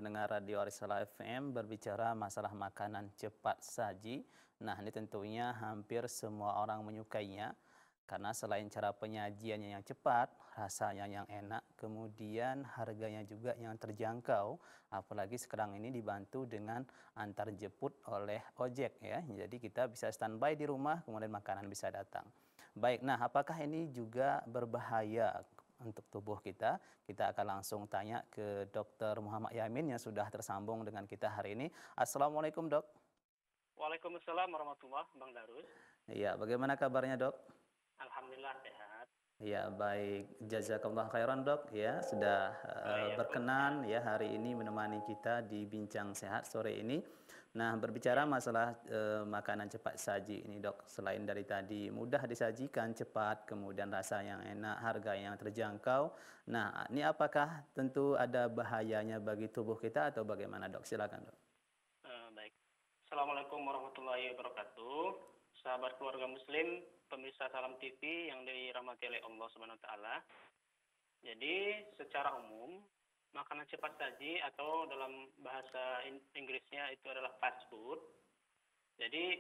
pendengar Radio Arisala FM berbicara masalah makanan cepat saji. Nah, ini tentunya hampir semua orang menyukainya karena selain cara penyajiannya yang cepat, rasanya yang enak, kemudian harganya juga yang terjangkau, apalagi sekarang ini dibantu dengan antar jemput oleh ojek ya. Jadi kita bisa standby di rumah, kemudian makanan bisa datang. Baik, nah apakah ini juga berbahaya untuk tubuh kita? Kita akan langsung tanya ke Dr. Muhammad Yamin yang sudah tersambung dengan kita hari ini. Assalamualaikum, Dok. Waalaikumsalam warahmatullah, Bang Darus. Iya, bagaimana kabarnya, Dok? Alhamdulillah sehat. Ya, baik. Jazakallah khairan, Dok, ya sudah Ya, berkenan ya hari ini menemani kita di Bincang Sehat sore ini. Nah, berbicara masalah makanan cepat saji ini, Dok. Selain dari tadi mudah disajikan, cepat, kemudian rasa yang enak, harga yang terjangkau. Nah, ini apakah tentu ada bahayanya bagi tubuh kita atau bagaimana, Dok? Silakan, Dok. Baik. Assalamualaikum warahmatullahi wabarakatuh. Sahabat keluarga Muslim, pemirsa Salam TV yang dirahmati oleh Allah Subhanahu wa taala. Jadi, secara umum, makanan cepat saji atau dalam bahasa Inggrisnya itu adalah fast food. Jadi,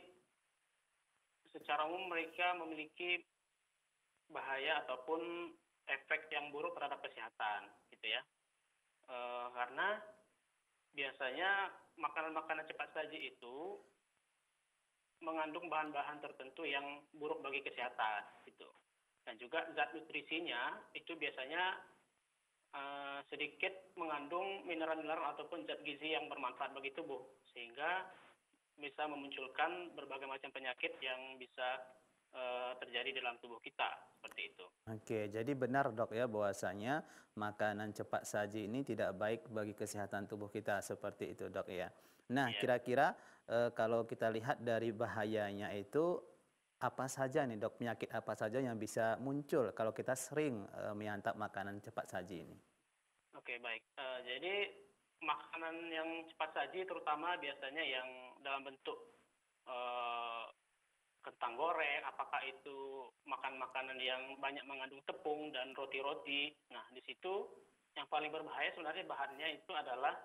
secara umum mereka memiliki bahaya ataupun efek yang buruk terhadap kesehatan, gitu ya. Karena biasanya makanan-makanan cepat saji itu mengandung bahan-bahan tertentu yang buruk bagi kesehatan, gitu. Dan juga zat nutrisinya itu biasanya sedikit mengandung mineral-mineral ataupun zat gizi yang bermanfaat bagi tubuh, sehingga bisa memunculkan berbagai macam penyakit yang bisa terjadi dalam tubuh kita, seperti itu. Oke, jadi benar, Dok, ya bahwasanya makanan cepat saji ini tidak baik bagi kesehatan tubuh kita seperti itu, Dok, ya. Nah, Iya. kira-kira kalau kita lihat dari bahayanya itu apa saja nih, Dok, penyakit apa saja yang bisa muncul kalau kita sering menyantap makanan cepat saji ini? Oke, baik. Jadi makanan yang cepat saji terutama biasanya yang dalam bentuk kentang goreng, apakah itu makanan yang banyak mengandung tepung dan roti-roti. Nah, di situ yang paling berbahaya sebenarnya bahannya itu adalah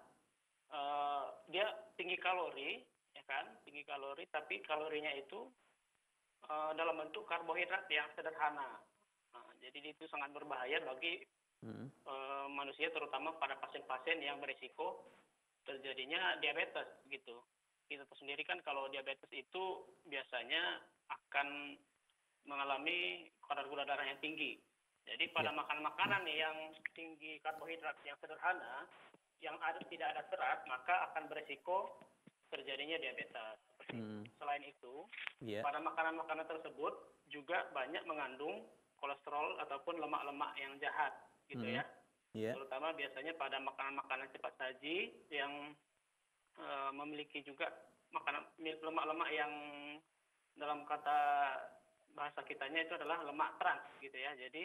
dia tinggi kalori, ya kan, tinggi kalori, tapi kalorinya itu dalam bentuk karbohidrat yang sederhana. Nah, jadi itu sangat berbahaya bagi manusia, terutama pada pasien-pasien yang berisiko terjadinya diabetes, gitu. Kita tahu sendiri kan kalau diabetes itu biasanya akan mengalami kadar gula darah yang tinggi. Jadi pada makanan-makanan yang tinggi karbohidrat yang sederhana, yang tidak ada serat, maka akan berisiko terjadinya diabetes. Selain itu, pada makanan-makanan tersebut juga banyak mengandung kolesterol ataupun lemak-lemak yang jahat, gitu ya. Terutama biasanya pada makanan-makanan cepat saji yang memiliki juga lemak-lemak yang dalam kata bahasa kitanya itu adalah lemak trans, gitu ya. Jadi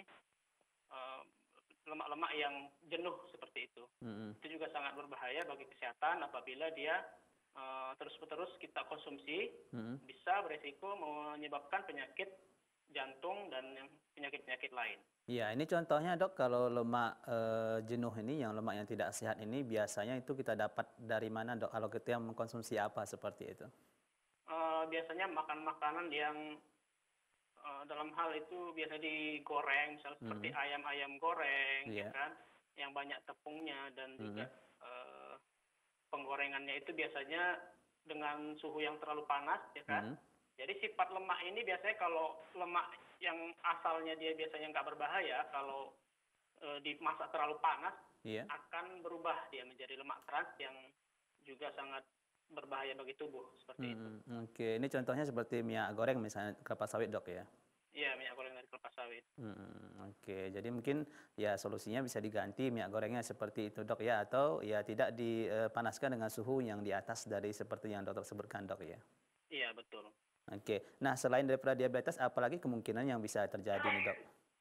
lemak-lemak yang jenuh seperti itu. Itu juga sangat berbahaya bagi kesehatan apabila dia terus-menerus kita konsumsi, bisa beresiko menyebabkan penyakit jantung dan penyakit-penyakit lain. Iya, ini contohnya, Dok, kalau lemak jenuh ini, yang lemak yang tidak sehat ini biasanya itu kita dapat dari mana, Dok? Kalau kita yang mengkonsumsi apa seperti itu? Biasanya makan-makanan yang dalam hal itu biasa digoreng, misalnya seperti ayam-ayam goreng, ya kan, yang banyak tepungnya dan juga penggorengannya itu biasanya dengan suhu yang terlalu panas, ya kan. Jadi sifat lemak ini biasanya kalau lemak yang asalnya dia biasanya nggak berbahaya, kalau dimasak terlalu panas akan berubah dia menjadi lemak trans yang juga sangat berbahaya bagi tubuh, seperti itu. Oke, ini contohnya seperti minyak goreng misalnya kelapa sawit, Dok, ya? Iya, minyak goreng dari kelapa sawit. Oke, jadi mungkin ya solusinya bisa diganti minyak gorengnya seperti itu, Dok, ya, atau ya tidak dipanaskan dengan suhu yang di atas dari seperti yang Dokter sebutkan, Dok, ya? Iya, betul. Oke, nah selain daripada diabetes, apalagi kemungkinan yang bisa terjadi nih, Dok?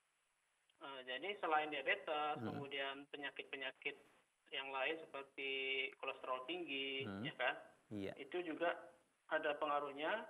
Jadi selain diabetes, kemudian penyakit-penyakit yang lain seperti kolesterol tinggi, ya kan, itu juga ada pengaruhnya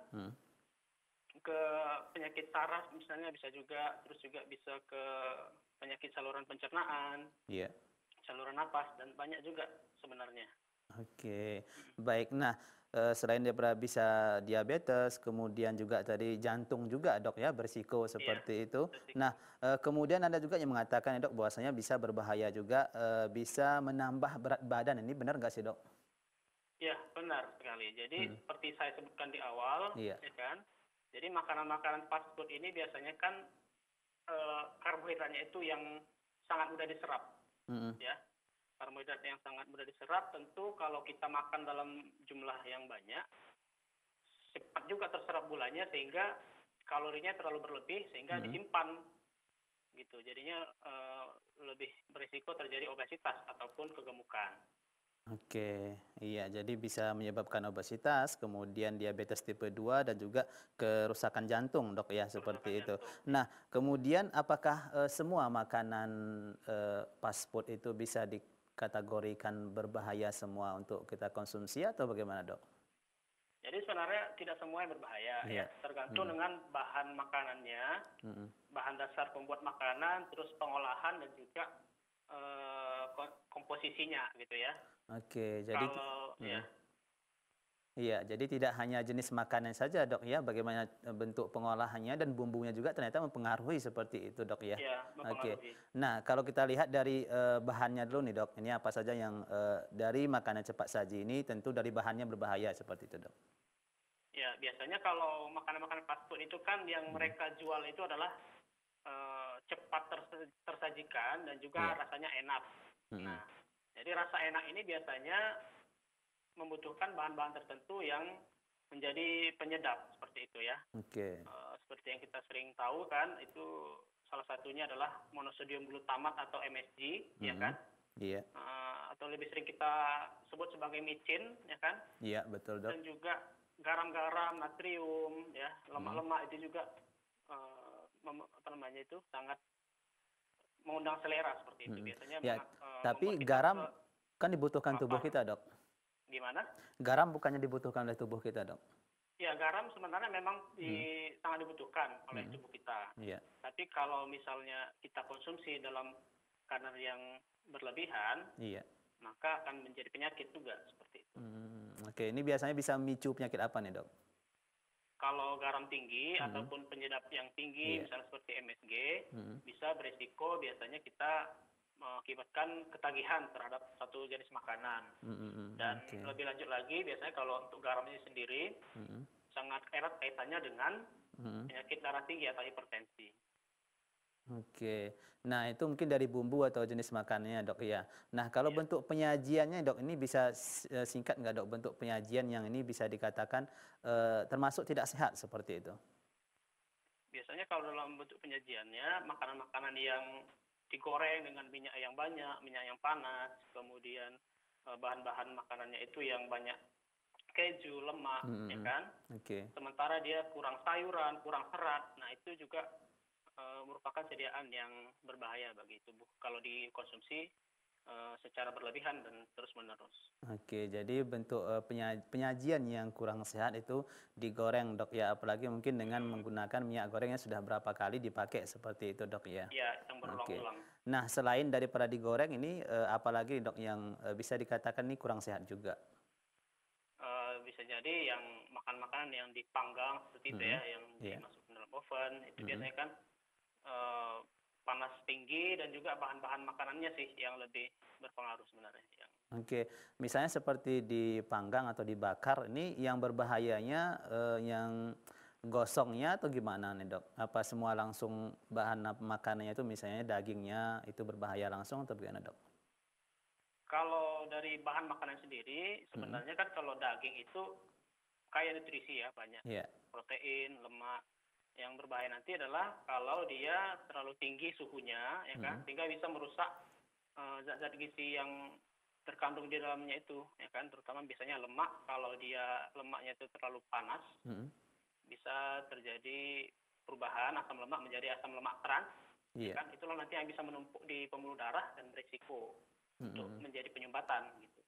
ke penyakit saraf misalnya, bisa juga, terus juga bisa ke penyakit saluran pencernaan, saluran napas, dan banyak juga sebenarnya. Oke, baik. Nah, selain daripada bisa diabetes, kemudian juga tadi jantung juga dok ya berisiko Iya, seperti itu. resiko. Nah, kemudian ada juga yang mengatakan ya dok bahwasanya bisa berbahaya juga, bisa menambah berat badan. Ini benar nggak sih dok? Ya, benar sekali. Jadi Hmm, seperti saya sebutkan di awal, iya. ya kan. Jadi makanan-makanan fast food ini biasanya kan karbohidratnya itu yang sangat mudah diserap, Mm-mm. ya. Karbohidrat yang sangat mudah diserap tentu kalau kita makan dalam jumlah yang banyak, cepat juga terserap gulanya sehingga kalorinya terlalu berlebih sehingga Mm-mm. disimpan gitu. Jadinya lebih berisiko terjadi obesitas ataupun kegemukan. Oke, iya, jadi bisa menyebabkan obesitas, kemudian diabetes tipe 2 dan juga kerusakan jantung, Dok ya, Kerusakan seperti itu. jantung, ya. Nah, kemudian apakah semua makanan fast food itu bisa dikategorikan berbahaya semua untuk kita konsumsi atau bagaimana, Dok? Jadi sebenarnya tidak semua yang berbahaya ya, Iya. tergantung Mm, dengan bahan makanannya, mm, bahan dasar pembuat makanan, terus pengolahan dan juga komposisinya gitu ya. Oke, jadi Kalau ya, mm, iya, jadi tidak hanya jenis makanan saja, Dok ya, bagaimana bentuk pengolahannya dan bumbunya juga ternyata mempengaruhi seperti itu, Dok ya. ya Oke. mempengaruhi. Nah, kalau kita lihat dari bahannya dulu nih, Dok. Ini apa saja yang dari makanan cepat saji ini tentu dari bahannya berbahaya seperti itu, Dok. Ya biasanya kalau makanan-makanan fast food itu kan yang Mm, mereka jual itu adalah cepat tersajikan dan juga iya. rasanya enak. Mm, Nah, jadi rasa enak ini biasanya membutuhkan bahan-bahan tertentu yang menjadi penyedap seperti itu ya. oke. Seperti yang kita sering tahu kan, itu salah satunya adalah monosodium glutamat atau MSG, ya Mm, kan? iya. Atau lebih sering kita sebut sebagai micin, ya kan? Iya, betul, Dok. Dan juga garam-garam, natrium, ya, Mm, lemak-lemak itu juga apa namanya itu sangat mengundang selera seperti itu. mm. Biasanya Ya, membuat tapi kita garam kan dibutuhkan tubuh lapar. kita, Dok. Gimana? Garam bukannya dibutuhkan oleh tubuh kita, Dok. Ya, garam sebenarnya memang Mm, sangat dibutuhkan oleh mm, tubuh kita. iya. Tapi kalau misalnya kita konsumsi dalam kadar yang berlebihan, Iya. maka akan menjadi penyakit juga seperti itu. Oke, ini biasanya bisa memicu penyakit apa nih, Dok? Kalau garam tinggi Mm, ataupun penyedap yang tinggi, iya. misalnya seperti MSG, Mm, bisa berisiko biasanya kita mengakibatkan ketagihan terhadap satu jenis makanan. Dan oke. lebih lanjut lagi, biasanya kalau untuk garam ini sendiri, Mm, sangat erat kaitannya dengan mm, penyakit darah tinggi atau hipertensi. oke. Nah, itu mungkin dari bumbu atau jenis makanannya, Dok ya. Nah, kalau Ya. bentuk penyajiannya, Dok, ini bisa singkat nggak, Dok, bentuk penyajian yang ini bisa dikatakan termasuk tidak sehat seperti itu? Biasanya kalau dalam bentuk penyajiannya, makanan-makanan yang digoreng dengan minyak yang banyak, minyak yang panas, kemudian bahan-bahan makanannya itu yang banyak keju, lemak, ya Mm, kan? oke. Sementara dia kurang sayuran, kurang serat, nah itu juga merupakan sediaan yang berbahaya bagi tubuh kalau dikonsumsi secara berlebihan dan terus-menerus. Oke, jadi bentuk penyajian yang kurang sehat itu digoreng, Dok ya, apalagi mungkin dengan Hmm, menggunakan minyak goreng yang sudah berapa kali dipakai seperti itu, Dok ya. ya, yang Oke. berulang-ulang. Nah, selain daripada digoreng ini apalagi, Dok, yang bisa dikatakan ini kurang sehat juga? Bisa jadi yang makan-makanan yang dipanggang seperti itu Mm, ya, yang iya. dimasukkan dalam oven, itu Mm, biasanya kan eh, panas tinggi dan juga bahan-bahan makanannya sih yang lebih berpengaruh sebenarnya. oke, misalnya seperti dipanggang atau dibakar, ini yang berbahayanya yang gosongnya atau gimana nih, Dok? Apa semua langsung bahan makanannya itu misalnya dagingnya itu berbahaya langsung atau bagaimana, Dok? Kalau dari bahan makanan sendiri, Mm, sebenarnya kan kalau daging itu kaya nutrisi ya, banyak iya. protein, lemak. Yang berbahaya nanti adalah kalau dia terlalu tinggi suhunya, ya kan, Mm, sehingga bisa merusak zat-zat gizi yang terkandung di dalamnya itu, ya kan, terutama biasanya lemak. Kalau dia lemaknya itu terlalu panas, mm, bisa terjadi perubahan asam lemak menjadi asam lemak trans, ya iya. kan, itulah nanti yang bisa menumpuk di pembuluh darah dan berisiko Mm, untuk mm. menjadi penyumbatan gitu.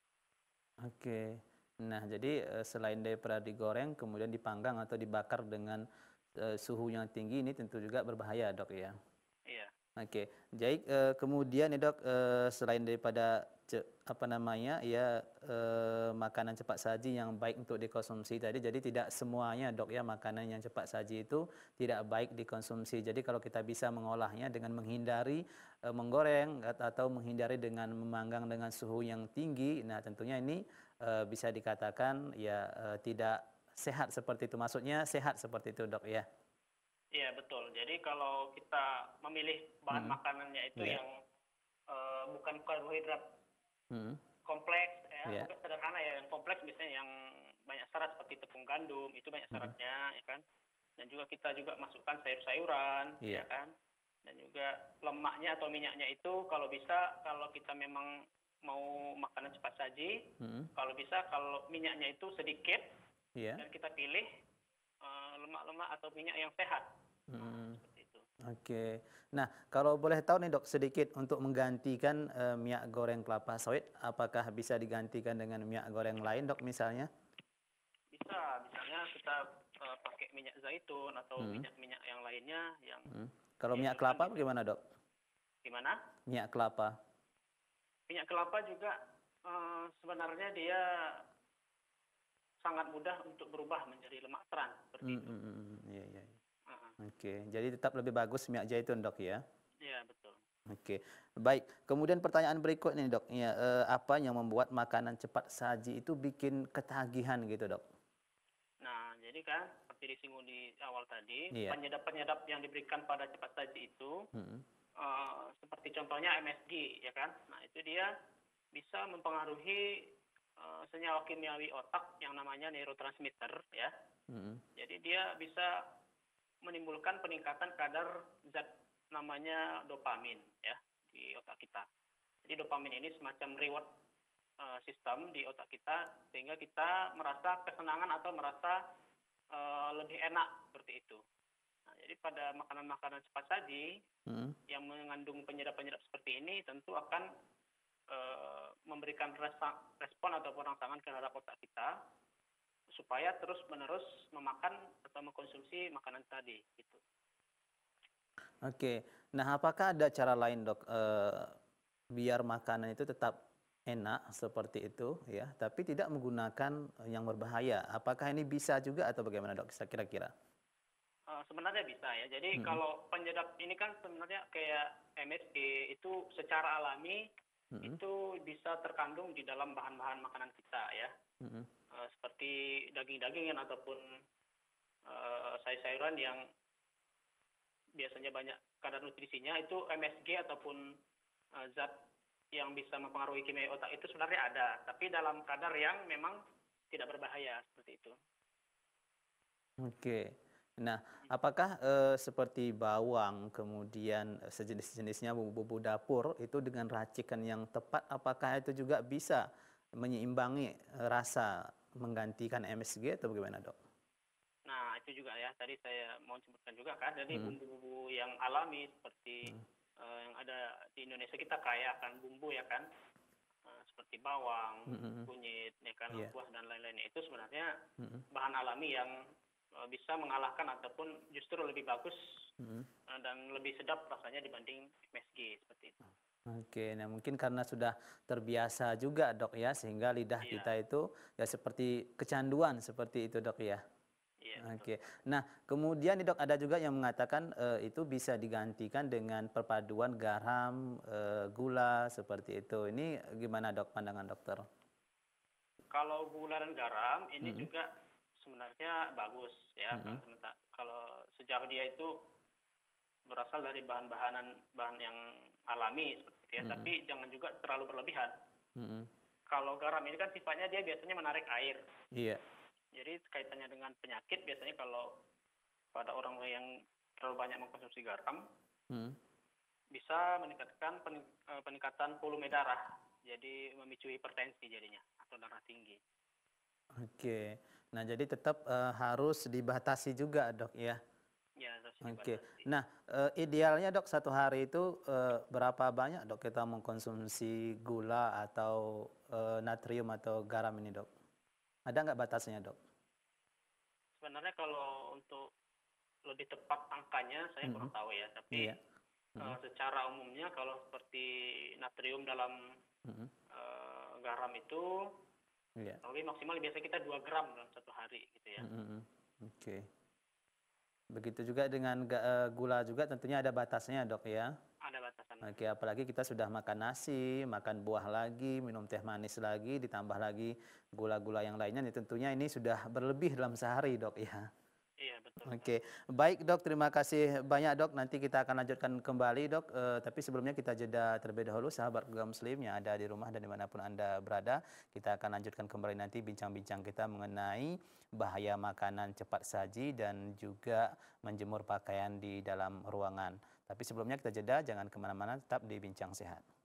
Oke. Nah, jadi selain daripada digoreng, kemudian dipanggang atau dibakar dengan suhu yang tinggi ini tentu juga berbahaya, Dok ya. Iya. Oke. Jadi kemudian ya, Dok, selain daripada makanan cepat saji yang baik untuk dikonsumsi tadi. Jadi tidak semuanya dok ya makanan yang cepat saji itu tidak baik dikonsumsi. Jadi kalau kita bisa mengolahnya dengan menghindari menggoreng atau menghindari dengan memanggang dengan suhu yang tinggi, nah tentunya ini bisa dikatakan ya tidak sehat seperti itu. Maksudnya sehat seperti itu dok ya. Iya betul. Jadi kalau kita memilih bahan makanannya itu Iya. yang bukan karbohidrat Mm. kompleks, ya Iya. bukan sederhana ya, yang kompleks misalnya yang banyak serat seperti tepung gandum itu banyak Mm. seratnya, ya kan. Dan juga kita juga masukkan sayur-sayuran, ya Iya. kan. Dan juga lemaknya atau minyaknya itu kalau bisa, kalau kita memang mau makanan cepat saji, Mm. kalau bisa kalau minyaknya itu sedikit Iya. dan kita pilih lemak-lemak atau minyak yang sehat. Nah, Mm. seperti itu. Oke. Nah, kalau boleh tahu nih dok sedikit untuk menggantikan minyak goreng kelapa sawit, apakah bisa digantikan dengan minyak goreng lain dok misalnya? Bisa, misalnya kita pakai minyak zaitun atau Hmm. minyak-minyak yang lainnya yang Kalau minyak dianjurkan kelapa bagaimana dok? gimana? Minyak kelapa. Minyak kelapa juga sebenarnya dia sangat mudah untuk berubah menjadi lemak trans seperti itu. Iya, iya. Heeh. Oke, jadi tetap lebih bagus minyak zaitun dok ya? Iya betul. Oke, baik. Kemudian pertanyaan berikutnya nih dok, ya, apa yang membuat makanan cepat saji itu bikin ketagihan gitu dok? Nah, jadi kan seperti disinggung di awal tadi, Iya. penyedap-penyedap yang diberikan pada cepat saji itu Mm-mm. seperti contohnya MSG, ya kan? Nah, itu dia bisa mempengaruhi senyawa kimiawi otak yang namanya neurotransmitter, ya. Mm-mm. Jadi dia bisa menimbulkan peningkatan kadar zat namanya dopamin, ya, di otak kita. Jadi dopamin ini semacam reward sistem di otak kita sehingga kita merasa kesenangan atau merasa lebih enak seperti itu. Nah, jadi pada makanan-makanan cepat saji Mm-mm. yang mengandung penyedap-penyedap seperti ini tentu akan memberikan respon ataupun rangsangan terhadap otak kita supaya terus-menerus memakan atau mengkonsumsi makanan tadi gitu. Oke, nah apakah ada cara lain dok biar makanan itu tetap enak seperti itu ya, tapi tidak menggunakan yang berbahaya? Apakah ini bisa juga atau bagaimana dok kira-kira? Sebenarnya bisa ya. Jadi Mm-mm. kalau penyedap ini kan sebenarnya kayak MSG itu secara alami Mm-mm. itu bisa terkandung di dalam bahan-bahan makanan kita ya. Mm-mm. Seperti daging-dagingan ataupun sayur-sayuran yang biasanya banyak kadar nutrisinya itu MSG ataupun zat yang bisa mempengaruhi kimia otak itu sebenarnya ada, tapi dalam kadar yang memang tidak berbahaya seperti itu. Oke. Nah, apakah seperti bawang, kemudian sejenis-jenisnya bumbu-bumbu dapur itu dengan racikan yang tepat, apakah itu juga bisa menyeimbangi rasa menggantikan MSG atau bagaimana dok? Nah, itu juga ya, tadi saya mau sebutkan juga kan, jadi bumbu-bumbu yang alami seperti yang ada di Indonesia kita kaya akan bumbu ya kan, seperti bawang, kunyit, ya kan, Iya. lengkuas dan lain-lainnya itu sebenarnya Mm-mm. bahan alami yang bisa mengalahkan ataupun justru lebih bagus dan lebih sedap rasanya dibanding MSG seperti itu. Oke, nah mungkin karena sudah terbiasa juga dok ya, sehingga lidah Iya, kita itu ya seperti kecanduan seperti itu dok ya. iya betul. Oke, nah kemudian nih dok ada juga yang mengatakan itu bisa digantikan dengan perpaduan garam, gula seperti itu. Ini gimana dok pandangan dokter? Kalau gula dan garam ini Mm-mm. juga sebenarnya bagus ya, kalau sejauh dia itu berasal dari bahan yang alami seperti itu ya, tapi jangan juga terlalu berlebihan. Mm-mm. Kalau garam ini kan sifatnya dia biasanya menarik air. Iya. Jadi kaitannya dengan penyakit biasanya kalau pada orang yang terlalu banyak mengkonsumsi garam Mm. bisa meningkatkan peningkatan volume darah. Jadi memicu hipertensi jadinya atau darah tinggi. Oke, nah jadi tetap harus dibatasi juga dok ya. Ya, harus Oke, dibatasi. nah idealnya dok satu hari itu berapa banyak dok kita mengkonsumsi gula atau natrium atau garam ini dok? Ada nggak batasnya dok? Sebenarnya kalau untuk lebih tepat angkanya saya kurang tahu ya, tapi Iya. secara umumnya kalau seperti natrium dalam garam itu Iya. lebih maksimal biasanya kita 2 gram dalam satu hari gitu ya. Oke. Begitu juga dengan gula juga tentunya ada batasnya, Dok, ya. Ada batasan. Oke, apalagi kita sudah makan nasi, makan buah lagi, minum teh manis lagi, ditambah lagi gula-gula yang lainnya, tentunya ini sudah berlebih dalam sehari, Dok, ya. Iya betul. Oke, baik Dok, terima kasih banyak Dok. Nanti kita akan lanjutkan kembali Dok. Tapi sebelumnya kita jeda terlebih dahulu, sahabat keluarga Muslim yang ada di rumah dan dimanapun Anda berada. Kita akan lanjutkan kembali nanti bincang-bincang kita mengenai bahaya makanan cepat saji dan juga menjemur pakaian di dalam ruangan. Tapi sebelumnya kita jeda, jangan kemana-mana, tetap di Bincang Sehat.